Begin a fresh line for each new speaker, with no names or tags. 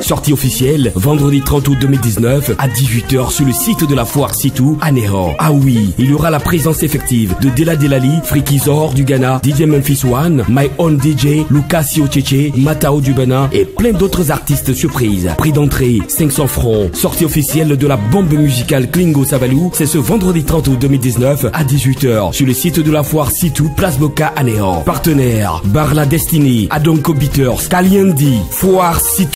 Sortie officielle, vendredi 30 août 2019 à 18h sur le site de la foire Sitou à Néron. Ah oui, il y aura la présence effective de Dela Delali, Friki Zor du Ghana, DJ Memphis One, My Own DJ, Lucasio Cheche, Matao du Bénin et plein d'autres artistes surprises. Prix d'entrée 500 francs. Sortie officielle de la bombe musicale Klingo Savalou, c'est ce vendredi 30 août 2019 à 18h sur le site de la foire Sitou, Place Boca à Néron. Partenaire, Bar La Destinée, Adonko Beaters, Kaliendi, Foire Sitou.